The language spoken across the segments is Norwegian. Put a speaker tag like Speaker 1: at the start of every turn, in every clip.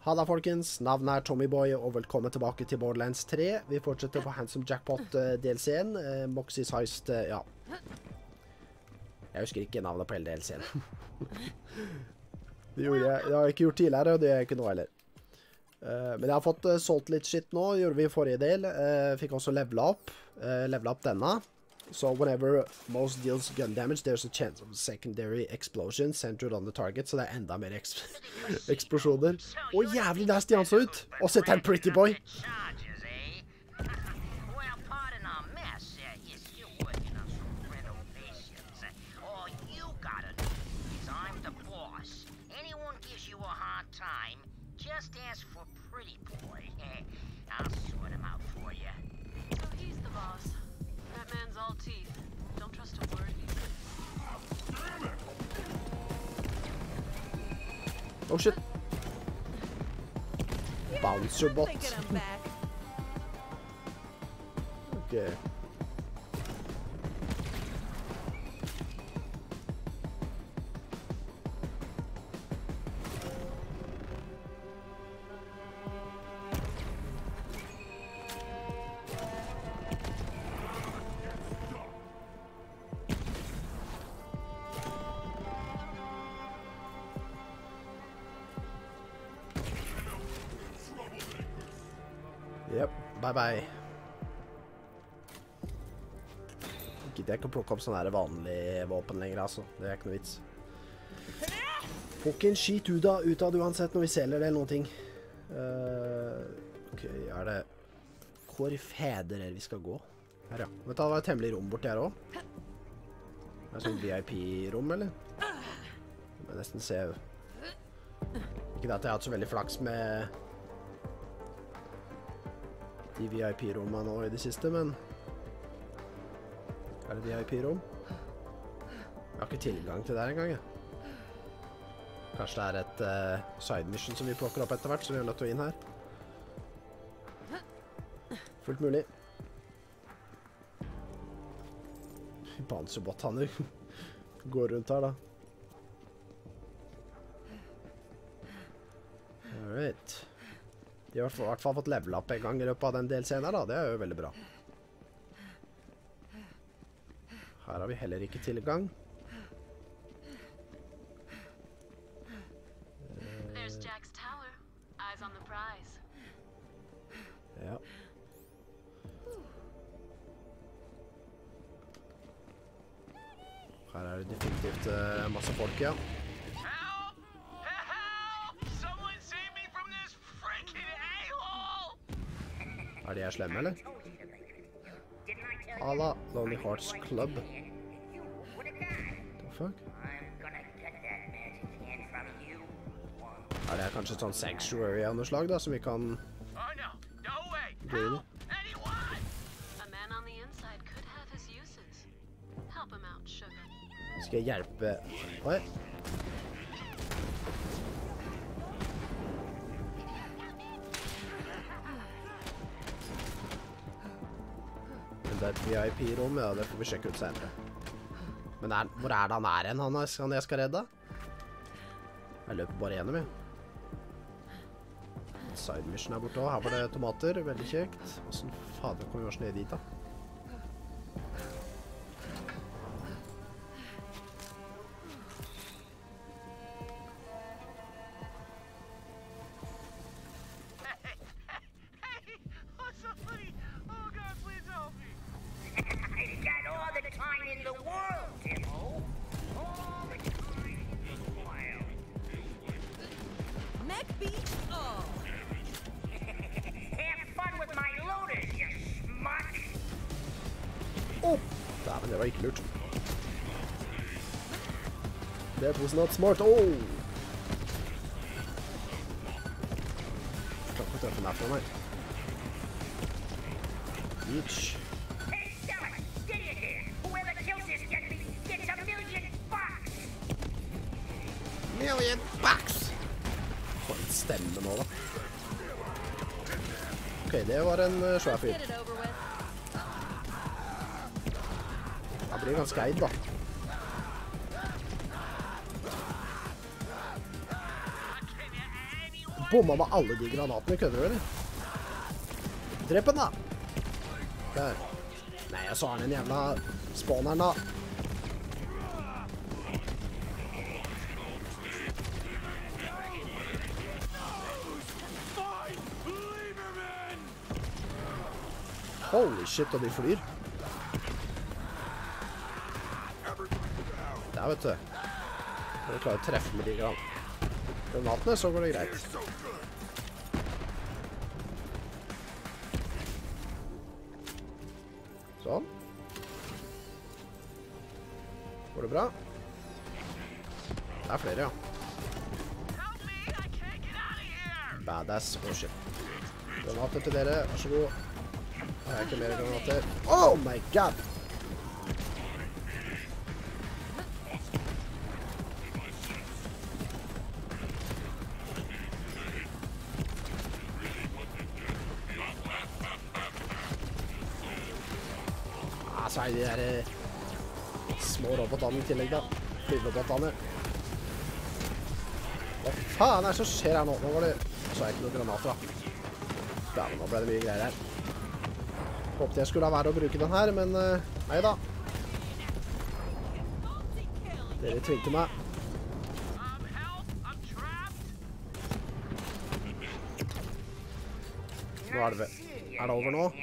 Speaker 1: Halla folkens, navnet er Tommyboy og velkommen tilbake til Borderlands 3. Vi fortsetter på Handsome Jackpot DLC-en, Moxie's Heist, ja. Jeg husker ikke navnet på hele DLC-en. Det har jeg ikke gjort tidligere, og det er ikke nå heller. Men jeg har fått solgt litt shit nå, gjorde vi i forrige del. Fikk også levelet opp denne. So whenever most deals gun damage, there's a chance of secondary explosion centered on the target, så det er enda mer eksplosjoner. Å, jævlig nasty han så ut! Og sett en pretty boy!
Speaker 2: Just ask for Pretty Boy. I'll sort him out for you.
Speaker 3: So he's the boss. That man's all teeth. Don't trust a word he says.
Speaker 1: Oh shit. Bouncer bot. Okay. Yep, bye bye. Gidder jeg ikke å plukke opp sånne her vanlige våpen lenger, altså. Det er ikke noe vits. Får ikke en skit ut av det uansett når vi selger det eller noen ting. Ok, er det hvor feder vi skal gå? Her, ja. Vet du, det var et hemmelig rom borti her også. Det er sånn VIP-rom, eller? Jeg må nesten se. Ikke det at jeg har hatt så veldig flaks med de VIP-rommene nå i det siste, men er det VIP-rom? Jeg har ikke tilgang til det her engang, jeg. Kanskje det er et side mission som vi plukker opp etter hvert, så vi er nødt til å inn her. Fullt mulig. Panserbot-hanner går rundt her, da. Alright. De har i hvert fall fått level up en gang i løpet av den DLC-en her da, det er jo veldig bra. Her har vi heller ikke tilgang.
Speaker 3: There's Jack's tower. Eyes on the prize.
Speaker 1: Ja. Her er det definitivt masse folk, ja. Er de her slemme, eller? Alla Lonely Hearts Club. The fuck? Er det kanskje et sånn sanctuary av noe slag da, som vi kan gå inn i? Skal jeg hjelpe? Oi. Det er et VIP-rom, ja, det får vi sjekke ut senere. Men hvor er det han er hen, han jeg skal redde? Jeg løper bare gjennom, jeg. Side mission her borte også. Her var det tomater, veldig kjekt. Hvordan fader kommer vi oss ned dit da? Men det var ikke lurt. That was not smart. Oh! Klart å treffe den her fra meg. Bitch. Million bucks! For en stemme nå da. Ok, det var en svær fyr. Han blir ganske eid da. bomma med alle de granatene, kødder du, eller? Drep den, da! Der. Nei, så har han en jævla spawneren, da. Holy shit, og de flyr. Der, vet du. Når du klarer å treffe med de granatene, så går det greit. Sånn. Går det bra? Det er flere, ja. Badass. Oh, shit. Granater til dere. Vær så god. Har jeg ikke mer granater? Oh my god! Så er de der små robotene i tillegg, da. Flyvrobotene. Hva faen er det som skjer her nå? Nå var det... Så er det ikke noen granater, da. Ja, men nå ble det mye greier her. Håpte jeg skulle la være å bruke den her, men nei da. Dere tvingte meg. Nå er det over nå?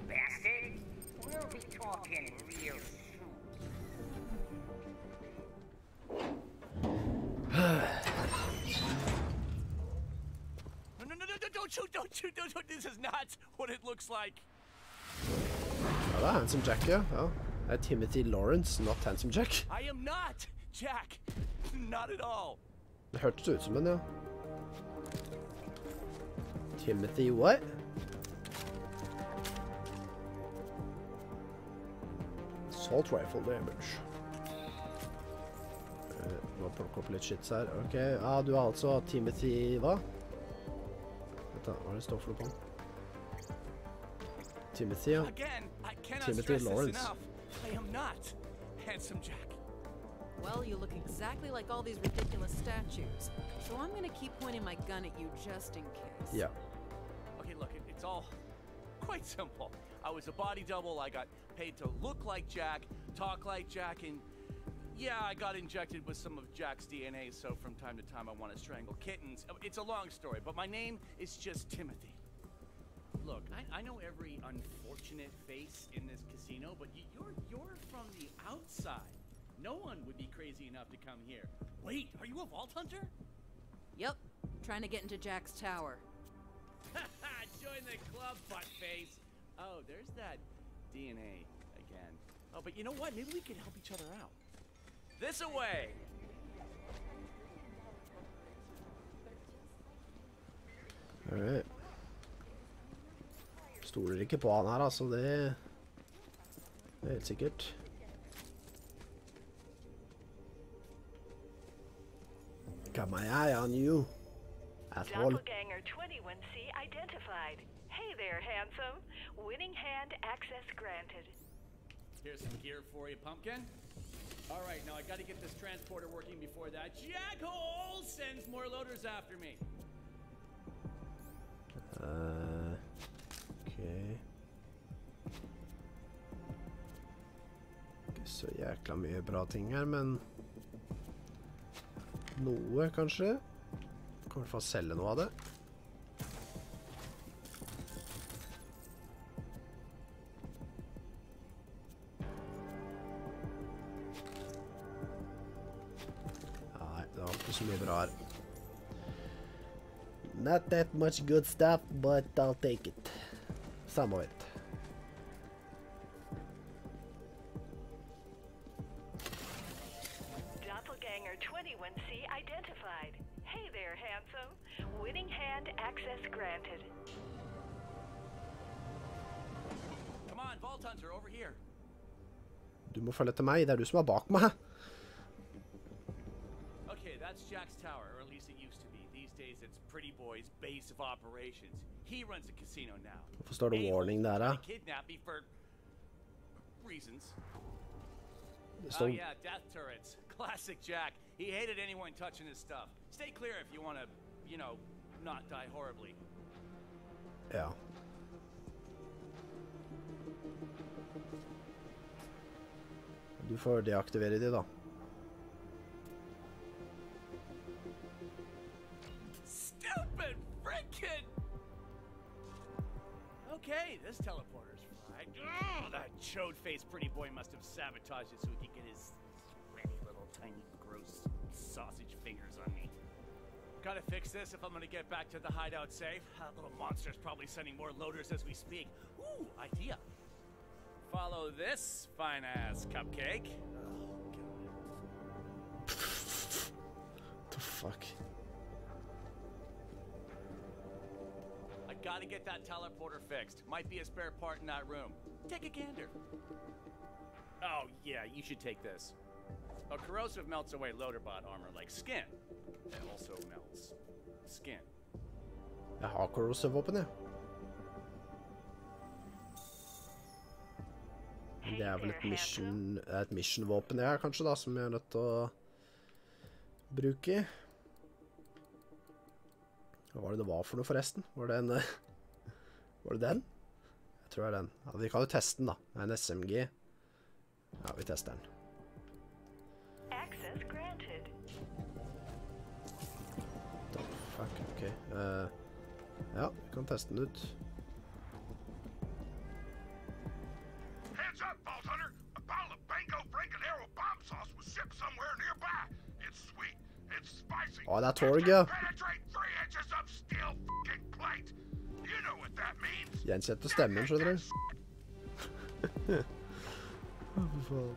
Speaker 4: Don't shoot, this is not what it looks like.
Speaker 1: Ja, det er Handsome Jack, ja. Det er Timothy Lawrence, not Handsome Jack.
Speaker 4: I am not Jack. Not at all.
Speaker 1: Det hørtes ut som en, ja. Timothy what? Assault rifle damage. Må plukke opp litt shits her. Ok, ja, du er altså Timothy, hva? Hva er det står for på? Timothy, ja. Timothy Lawrence.
Speaker 4: I am not Handsome Jack.
Speaker 5: Well, you look exactly like all these ridiculous statues. So I'm gonna keep pointing my gun at you just in case.
Speaker 1: Yeah.
Speaker 4: Okay, look, it's all quite simple. I was a body double, I got paid to look like Jack, talk like Jack, and yeah, I got injected with some of Jack's DNA, so from time to time I want to strangle kittens. It's a long story, but my name is just Timothy. Look, I know every unfortunate face in this casino, but you're from the outside. No one would be crazy enough to come here. Wait, are you a vault hunter?
Speaker 5: Yep, trying to get into Jack's tower.
Speaker 4: Join the club, buttface. Oh, there's that DNA again. Oh, but you know what? Maybe we could help each other out. This away!
Speaker 1: Alright. Stoler ikke på han her, altså. Det er helt sikkert. Got my eye on you.
Speaker 6: Doppelganger 21C identified. Hey there, handsome. Winning hand access granted.
Speaker 4: Here's some gear for you, Pumpkin. All right, now I got to get this transporter working before that jackhole sends more loaders after me.
Speaker 1: Okay. Ikke så jækla mye bra ting her, men noe, kanskje. Kan i hvert fall selge noe av det. Nei, det var ikke så mye bra her. Not that much good stuff, but I'll take it. Some of it.
Speaker 6: Doppelganger 21C identified. Hey there, handsome. Winning hand access granted.
Speaker 4: Come on, Vault Hunter, over here.
Speaker 1: Du må følge til meg, det er du som er bak meg.
Speaker 4: Okay, that's Jack's tower, or at least it used to be. These days it's Pretty Boy's base of operations. He runs a casino now.
Speaker 1: Hvorfor står det warning der, da?
Speaker 4: They kidnapped me for reasons.
Speaker 1: Det står...
Speaker 4: Oh yeah, death turrets. Classic Jack. He hated anyone touching his stuff. Stay clear if you want to, you know, not die horribly.
Speaker 1: Ja. Du får deaktivere de, da.
Speaker 4: Stupid frickin'! Okay, this teleporter's fried. Oh, that chode-faced pretty boy must have sabotaged it so he could get his sweaty little tiny gross sausage fingers on me. Gotta fix this if I'm gonna get back to the hideout safe. That little monster's probably sending more loaders as we speak. Ooh, idea. Follow this fine-ass cupcake. Oh, God.
Speaker 1: The fuck?
Speaker 4: I gotta get that teleporter fixed. Might be a spare part in that room. Take a gander. Oh, yeah, you should take this. A corrosive melts away loaderbot armor like skin. It also melts skin.
Speaker 1: Jeg har corrosive våpen, jeg. Det er vel et mission-våpen jeg har, kanskje, da, som jeg er nødt til å bruke. Hva var det var for noe, forresten? Var det en... Var det den? Jeg tror det er den. Ja, vi kan jo teste den, da. Det er en SMG. Ja, vi tester den.
Speaker 6: Access granted.
Speaker 1: Fuck, ok. Ja, vi kan teste den ut.
Speaker 7: Heads up, Vault Hunter! A bottle of Bango Frankenarrow bomb sauce was shipped somewhere nearby. It's sweet. It's spicy.
Speaker 1: Å, det er Torg, ja.
Speaker 7: Penetrate 3 inches of steel fucking plate. You know what that means.
Speaker 1: Gjenkjente stemmen, skjønner du? Å, for faen.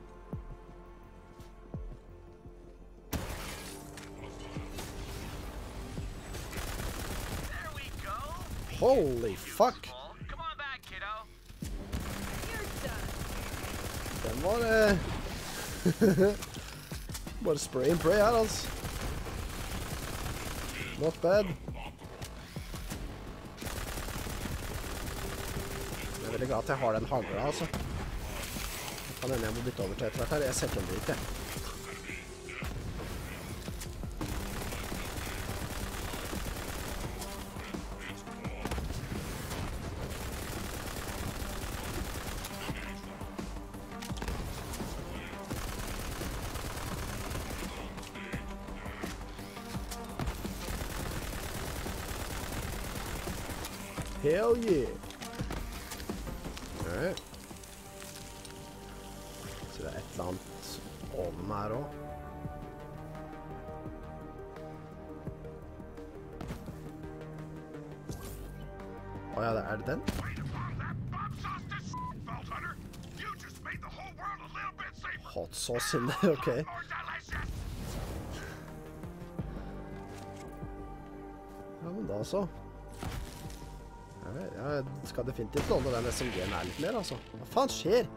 Speaker 4: There we go.
Speaker 1: Holy fuck!
Speaker 4: Come on back, kiddo.
Speaker 5: You're done.
Speaker 1: Den var bare spray and pray her, altså. Not bad. Jeg er veldig glad at jeg har den hagla, altså. Kan hende jeg må bytte over til etter hvert her. Jeg setter den dit, jeg. Hell yeah! Alright. Så det er et eller annet ovn her også. Åja, er det den?
Speaker 7: Way to follow that bomb sauce to shit, Vault Hunter. You just made the whole world a little bit safer.
Speaker 1: Hot sauce in there, okay.
Speaker 7: More delicious.
Speaker 1: Ja, men da så. Jeg skal definitivt låne den SMG-en her litt mer, altså. Hva faen skjer?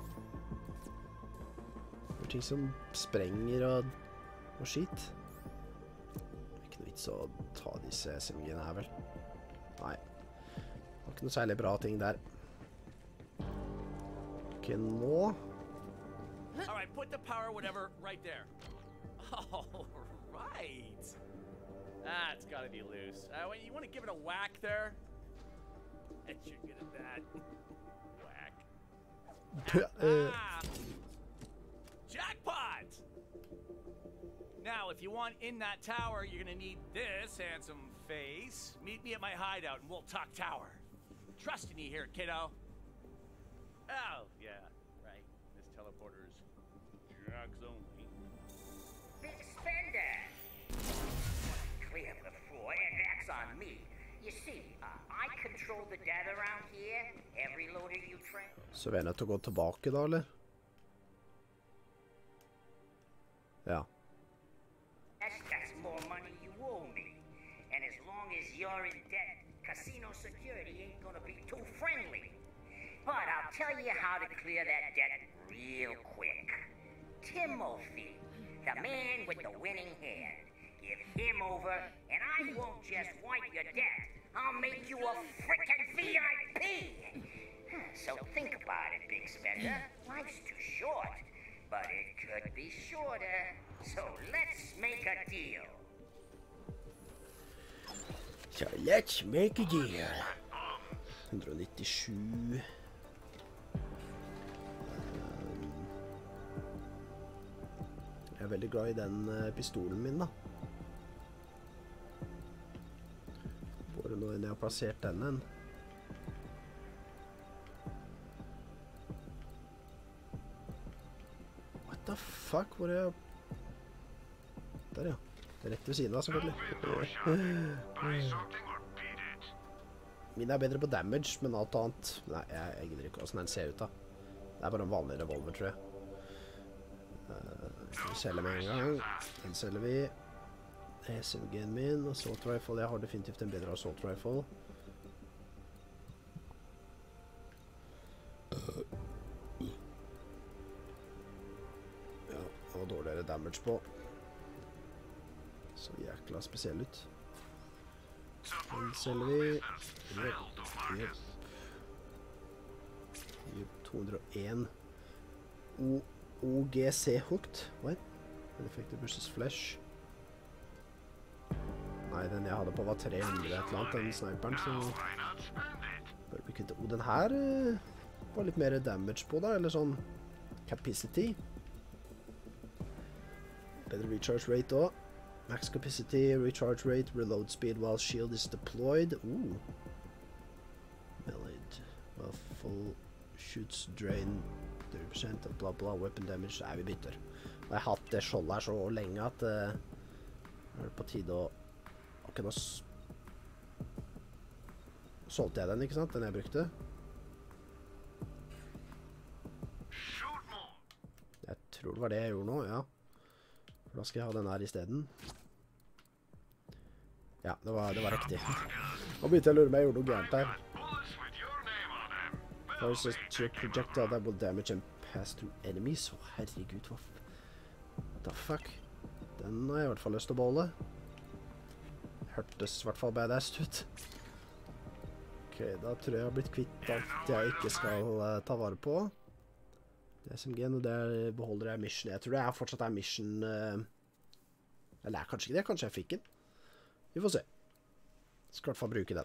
Speaker 1: Det er ting som sprenger og skit. Det er ikke noe vits å ta disse SMG-ene her, vel? Nei. Det var ikke noe særlig bra ting der. Ok, nå...
Speaker 4: All right, put the power whatever right there. All right. That's got to be loose. Wait, you want to give it a whack there? You're good at that. Whack. Ah! Jackpot! Now, if you want in that tower, you're gonna need this handsome face. Meet me at my hideout and we'll talk tower. Trusting you here, kiddo. Oh, yeah, right. This teleporter's drugs only.
Speaker 2: Big spender! Clear before, and that's on me. You see, I control the data around here. Every loader you train.
Speaker 1: Så vi er nødt til å gå tilbake da, eller? Ja.
Speaker 2: That's more money you owe me. And as long as you're in debt, casino security ain't gonna be too friendly. But I'll tell you how to clear that debt real quick. Timothy, the man with the winning hand. Give him over, and I won't just wipe your debt. I'll make you a frickin' VIP! So think about it, big spender. Life's too short, but it could be shorter. So let's make a deal.
Speaker 1: So let's make a deal. 197. Jeg er veldig glad i den pistolen min, da. Bare nå enn jeg har plassert den hen. What the fuck? Hvor er jeg? Der, ja. Det er rett ved siden av, selvfølgelig. Min er bedre på damage, men alt annet. Nei, jeg gidder ikke hvordan den ser ut da. Det er bare en vanlig revolver, tror jeg. Vi selger med en gang. Den selger vi. SMG-en min, assault rifle. Jeg har definitivt en bedre assault rifle. Ja, og dårligere damage på. Så jækla spesiell ut. Den selger vi. Jep. 201. OGC hooked. What? Effective versus flesh. Nei, den jeg hadde på var 300 et eller annet, den sniperen, så... den her var litt mer damage på da, eller sånn capacity. Bedre recharge rate også. Max capacity, recharge rate, reload speed while shield is deployed. Melee. Well, full shoots drain 30% og bla bla, weapon damage. Nei, vi bytter. Og jeg har hatt det skjoldet her så lenge at det er på tide å... Ok, nå solgte jeg den, ikke sant? Den jeg brukte. Jeg tror det var det jeg gjorde nå, ja. Da skal jeg ha den her i stedet. Ja, det var riktig. Nå begynte jeg å lure meg, jeg gjorde noe gærent her. There's a projectile that will damage and pass through enemies. Å, herregud, what the fuck? Den har jeg i hvert fall lyst til å beholde. Hørtes i hvert fall badass ut. Ok, da tror jeg har blitt kvitt alt jeg ikke skal ta vare på. Det er SMG-en, og der beholder jeg mission. Jeg tror det fortsatt er mission... Eller kanskje ikke det, kanskje jeg fikk den. Vi får se. Skal i hvert fall bruke den.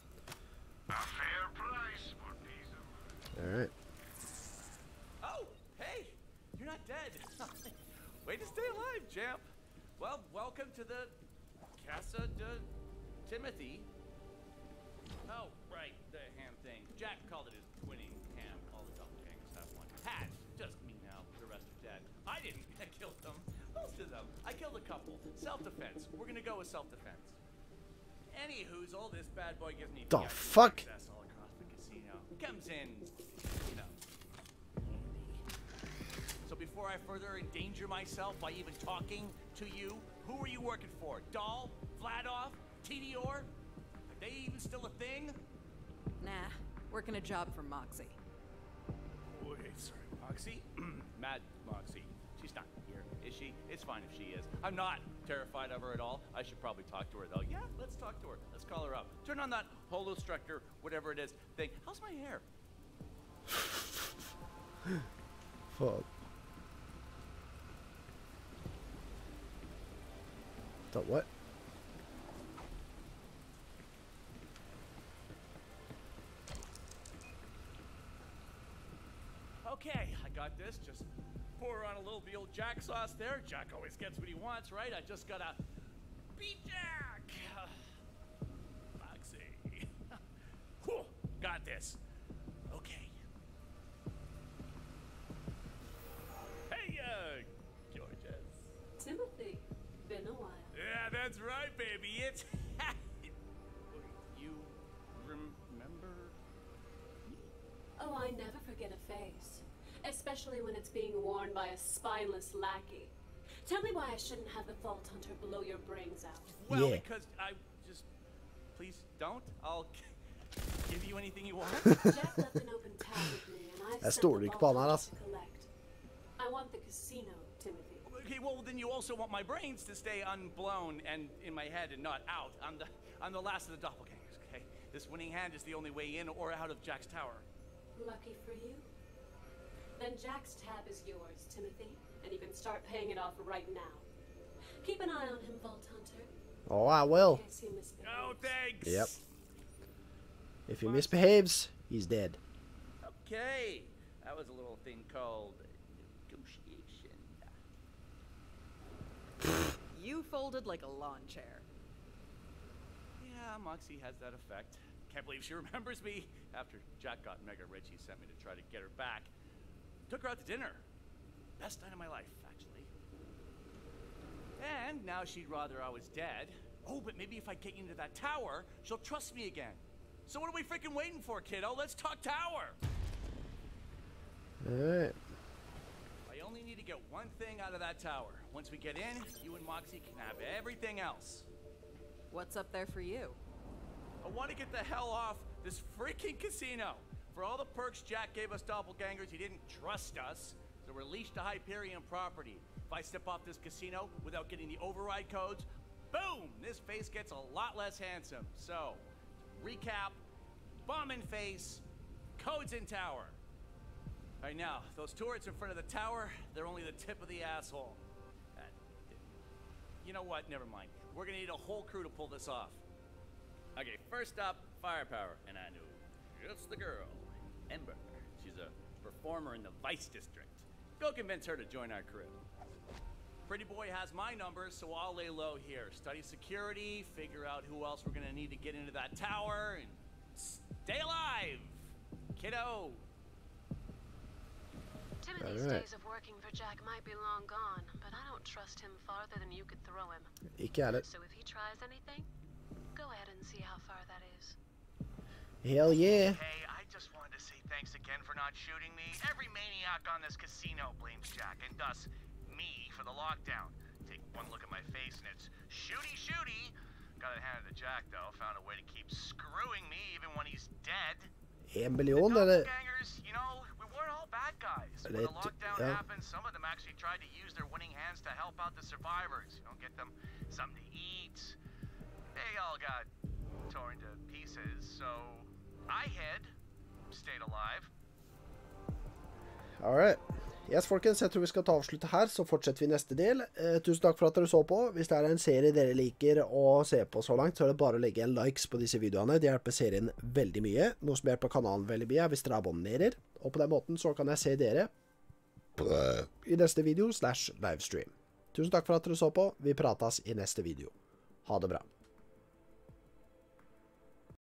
Speaker 1: Alright.
Speaker 4: Oh, hey! You're not dead. Way to stay alive, champ. Well, welcome to the Casa de Timothy. Oh, right, the ham thing. Jack called it his twinning ham. All the doppelgangers have one. Had, just me now. The rest are dead. I didn't. I killed them. Most of them. I killed a couple. Self-defense. We're gonna go with self-defense. Anywho's all this bad boy gives me
Speaker 1: The fuck?
Speaker 4: access all across the casino. Comes in, you know. So before I further endanger myself by even talking to you, who are you working for? Dahl? Vladov? TDR? Are they even still a thing?
Speaker 5: Nah, working a job for Moxie.
Speaker 4: Wait, sorry, Moxie? Mad Moxie. She's not here, is she? It's fine if she is. I'm not terrified of her at all. I should probably talk to her, though. Yeah, let's talk to her. Let's call her up. Turn on that holostructure, whatever it is, thing. How's my hair?
Speaker 1: Fuck. The what?
Speaker 4: Okay, I got this. Just pour on a little of the old Jack sauce there. Jack always gets what he wants, right? I just gotta beat Jack. Moxie. Whew, got this. Okay. Hey, Georges.
Speaker 3: Timothy, been a while.
Speaker 4: Yeah, that's right, baby. It's you remember?
Speaker 3: Oh, I never forget a face. Especially when it's being worn by a spineless lackey. Tell me why I shouldn't have the Vault Hunter blow your brains out.
Speaker 4: Well,
Speaker 1: Yeah.
Speaker 4: because I just... Please don't. I'll give you anything you want.
Speaker 3: Jack left an open tab with me, and I've
Speaker 1: Jeg
Speaker 3: sent
Speaker 1: stoler
Speaker 3: the
Speaker 1: ikke på
Speaker 3: Vault
Speaker 1: han her,
Speaker 3: Hunter
Speaker 1: ass.
Speaker 3: to collect. I want the casino, Timothy.
Speaker 4: Okay, well, then you also want my brains to stay unblown and in my head and not out. I'm the last of the doppelgangers, okay? This winning hand is the only way in or out of Jack's tower.
Speaker 3: Lucky for you. Then Jack's tab is yours, Timothy, and you can start paying it off right now. Keep an eye on him, Vault Hunter.
Speaker 1: Oh, I will.
Speaker 3: In case he misbehaves.
Speaker 4: Oh, thanks.
Speaker 1: Yep. If he misbehaves, he's dead.
Speaker 4: Okay. That was a little thing called negotiation.
Speaker 5: You folded like a lawn chair.
Speaker 4: Yeah, Moxie has that effect. Can't believe she remembers me. After Jack got mega rich, he sent me to try to get her back. Took her out to dinner. Best night of my life, actually. And now she'd rather I was dead. Oh, but maybe if I get you into that tower, she'll trust me again. So what are we freaking waiting for, kiddo? Let's talk tower.
Speaker 1: Alright.
Speaker 4: I only need to get one thing out of that tower. Once we get in, you and Moxie can have everything else.
Speaker 5: What's up there for you?
Speaker 4: I want to get the hell off this freaking casino. For all the perks Jack gave us doppelgangers, he didn't trust us. So we're leashed to Hyperion property. If I step off this casino without getting the override codes, boom! This face gets a lot less handsome. So, recap, bomb in face, codes in tower. All right, now, those turrets in front of the tower, they're only the tip of the asshole. You know what? Never mind. We're gonna need a whole crew to pull this off. Okay, first up, firepower. And I knew just the girl, Ember. She's a performer in the Vice District. Go convince her to join our crew. Pretty Boy has my numbers, so I'll lay low here. Study security, figure out who else we're gonna need to get into that tower, and stay alive, kiddo.
Speaker 3: Timothy's
Speaker 1: Alright.
Speaker 3: days of working for Jack might be long gone, but I don't trust him farther than you could throw him.
Speaker 1: Ikke heller.
Speaker 3: So if he tries anything, go ahead and see how far that is.
Speaker 1: Hell yeah.
Speaker 8: Hey, I just wanted to say thanks again for not shooting me. Every maniac on this casino blames Jack, and thus me for the lockdown. Take one look at my face and it's shooty shooty. Gotta hand it to Jack though, found a way to keep screwing me even when he's dead.
Speaker 1: 1 million, eller?
Speaker 8: Doppelgangers, you know, we weren't all bad guys. When the lockdown happened, some of them actually tried to use their winning hands to help out the survivors. You know, get them something to eat. They all got torn to pieces, so I hid, stayed alive.
Speaker 1: Alright. Yes, folkens, jeg tror vi skal ta avslutte her, så fortsetter vi i neste del. Tusen takk for at dere så på. Hvis det er en serie dere liker å se på så langt, så er det bare å legge en likes på disse videoene. Det hjelper serien veldig mye. Noe som hjelper kanalen veldig mye hvis dere abonnerer. Og på den måten så kan jeg se dere i neste video /livestream. Tusen takk for at dere så på. Vi prates i neste video. Ha det bra.